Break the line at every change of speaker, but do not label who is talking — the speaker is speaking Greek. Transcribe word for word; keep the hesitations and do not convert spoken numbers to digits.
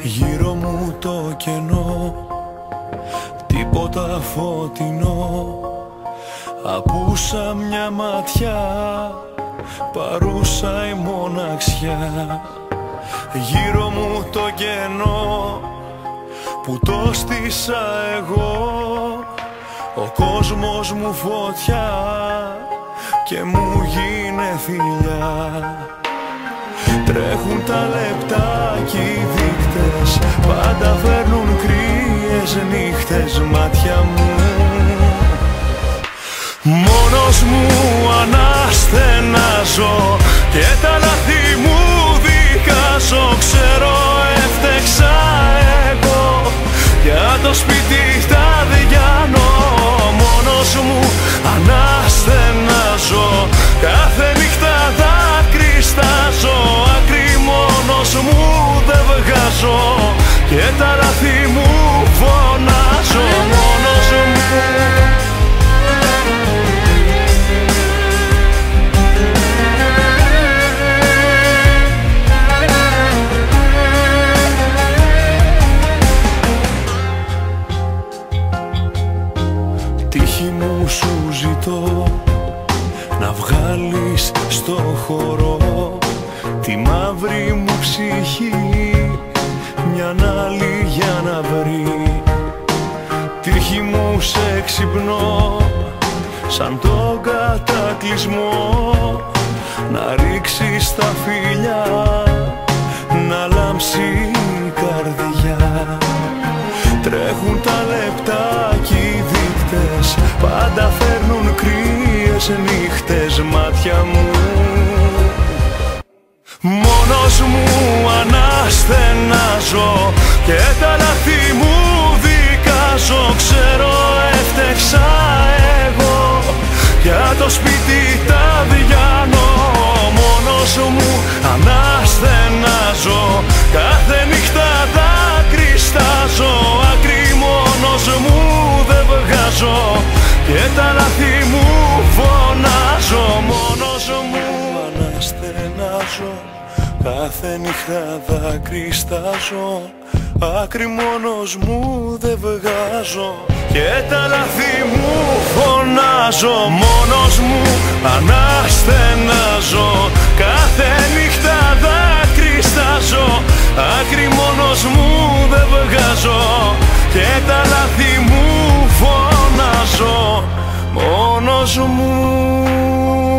Γύρω μου το κενό, τίποτα φωτεινό. Απούσα μια ματιά, παρούσα η μοναξιά. Γύρω μου το κενό που το στήσα εγώ. Ο κόσμος μου φωτιά και μου γίνε θηλιά. Τρέχουν τα λεπτά κι οι δείκτες, πάντα φέρνουν κρύες νύχτες μάτια μου. Μόνος μου αναστενάζω και τα λάθη μου δικάζω. Ξέρω έφτεξα εγώ, για το σπίτι τα διανώ. Μόνος μου αναστενάζω, κάθε νύχτα δάκρυ στάζω. Άκρη μόνος μου δεν βγάζω και τα λάθη μου φωνάζω. Μόνος μου. Τύχη μου σου ζητώ να βγάλεις στο χώρο τη μαύρη μου ψυχή, μια άλλη για να βρει. Τύχη μου σε ξυπνώ σαν τον κατακλυσμό, να ρίξεις τα φιλιά, να λάμψει η καρδιά. Τρέχουν τα λεπτά κι οι δείκτες, πάντα φέρνουν κρύες νύχτες μάτια μου. Μόνος μου αναστενάζω και τα λάθη μου δικάζω. Ξέρω έφτεξα εγώ, για το σπίτι τα διανώ. Μόνος μου αναστενάζω, κάθε νύχτα δάκρυ στάζω. Άκρη μόνος μου δεν βγάζω και τα λάθη μου φωνάζω. Μόνος μου αναστενάζω, κάθε νύχτα δάκρυ στάζω. Άκρη μόνος μου δεν βγάζω και τα λάθη μου φωνάζω. Μόνος μου αναστενάζω, κάθε νύχτα δάκρυ στάζω. Άκρη μόνος μου δεν βγάζω και τα λάθη μου φωνάζω. Μόνος μου.